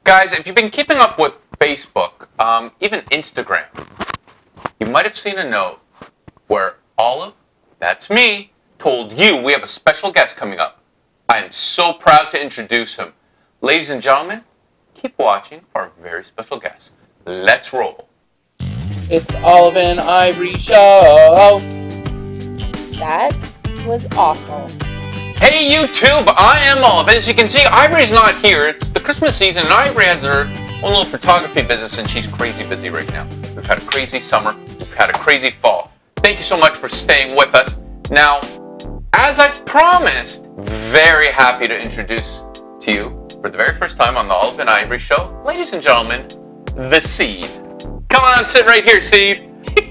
Guys, if you've been keeping up with Facebook, even Instagram, you might have seen a note where Olive, that's me, told you we have a special guest coming up. I am so proud to introduce him. Ladies and gentlemen, keep watching for our very special guest. Let's roll. It's the Olive and Ivory Show. That was awful. Hey YouTube, I am Olive. As you can see, Ivory's not here. It's the Christmas season and Ivory has her own little photography business and she's crazy busy right now. We've had a crazy summer, we've had a crazy fall. Thank you so much for staying with us. Now, as I've promised, very happy to introduce to you for the very first time on the Olive and Ivory Show, ladies and gentlemen, the Seed. Come on, sit right here, Seed.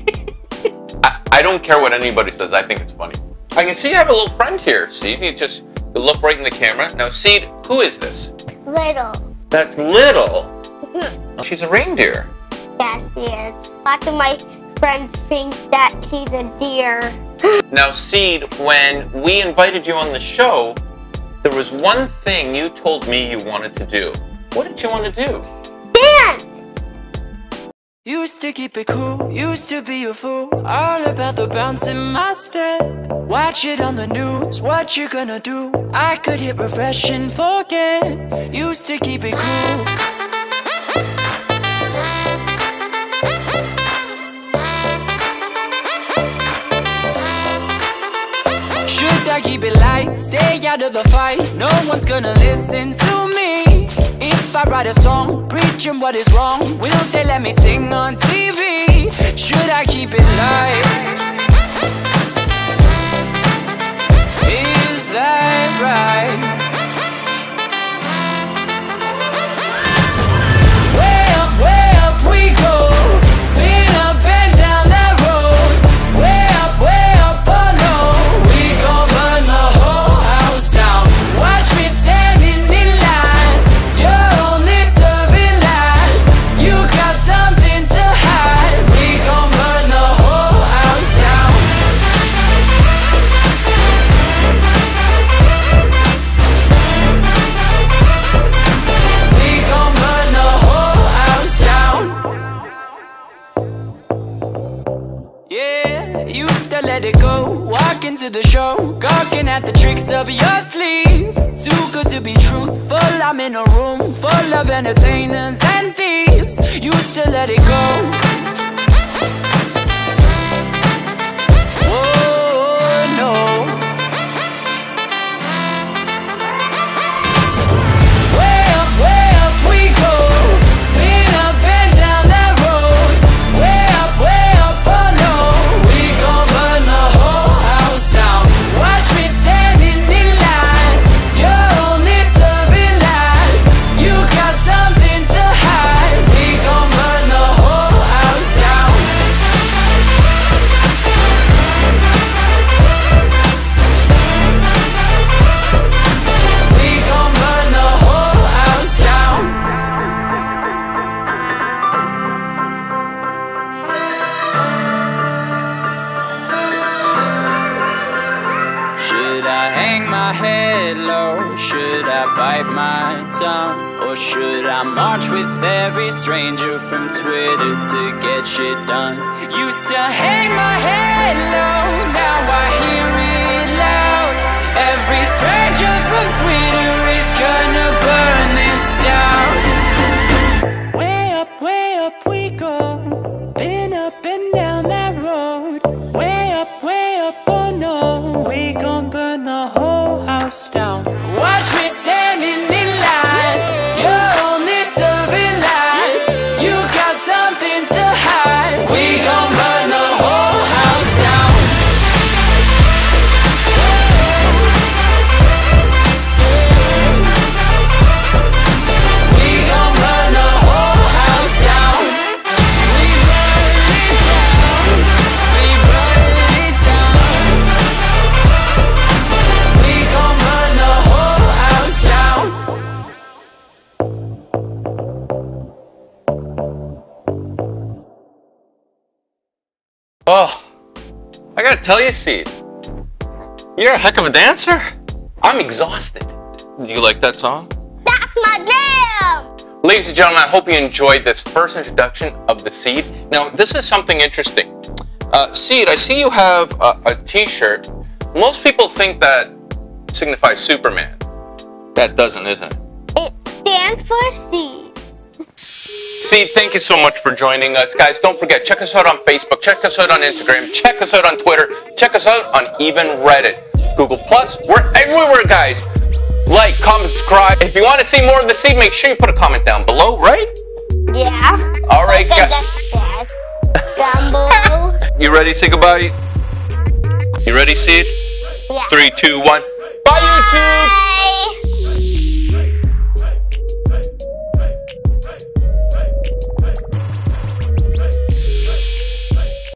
I don't care what anybody says, I think it's funny. I can see you have a little friend here, Seed. You just look right in the camera. Now, Seed, who is this? Little. That's Little? She's a reindeer. Yeah, she is. Lots of my friends think that she's a deer. Now, Seed, when we invited you on the show, there was one thing you told me you wanted to do. What did you want to do? Dance! Used to keep it cool, used to be a fool, all about the bounce in my step. Watch it on the news, what you gonna do? I could hit refresh and forget. Used to keep it cool. Should I keep it light, stay out of the fight? No one's gonna listen to me. If I write a song, preaching what is wrong, will they let me sing on TV? Should I keep it light? Is that right? Way up we go. Been up and down that road. Way up, oh no. We gon' burn the whole house down. Watch me standing in line. You're only serving lies. You got something to hide. We gon' burn the whole house down. We gon' burn the whole house down. Yeah, used to let it go. Walk into the show, gawking at the tricks up your sleeve. Too good to be truthful, I'm in a room full of entertainers and thieves. Used to let it go. Whoa, no. Way up we go. Been up and down that road. Way up, oh no. We gon' burn the whole house down. Watch me standing in line. You're only serving lies. You got something to hide. We gon' burn the whole house down. We gon' burn the whole house down. Should I hang my head low? Should I bite my tongue? Or should I march with every stranger from Twitter to get shit done? Used to hang my head low, now I hear it loud. Every stranger from Twitter is gonna burn this down. Way up we go. Been up and down that road. Way up, oh no. We gon' burn the whole house down. Watch me standing in line. You're only serving lies. You got something to hide. We gon' burn the whole house down. We gon' burn the whole house down. We burn it down. We burn it down. We gon' burn the whole house down. Oh, I gotta tell you, Seed, you're a heck of a dancer. I'm exhausted. Do you like that song? That's my jam! Ladies and gentlemen, I hope you enjoyed this first introduction of the Seed. Now, this is something interesting. Seed, I see you have a t-shirt. Most people think that signifies Superman. That doesn't, isn't it? It stands for Seed. Seed, thank you so much for joining us. Guys, don't forget, check us out on Facebook, check us out on Instagram, check us out on Twitter, check us out on even Reddit, Google+. We're everywhere, guys. Like, comment, subscribe. If you want to see more of the Seed, make sure you put a comment down below, right? Yeah. All right, guys. Down below. You ready to say goodbye? You ready, Seed? Yeah. 3, 2, 1. Bye, YouTube!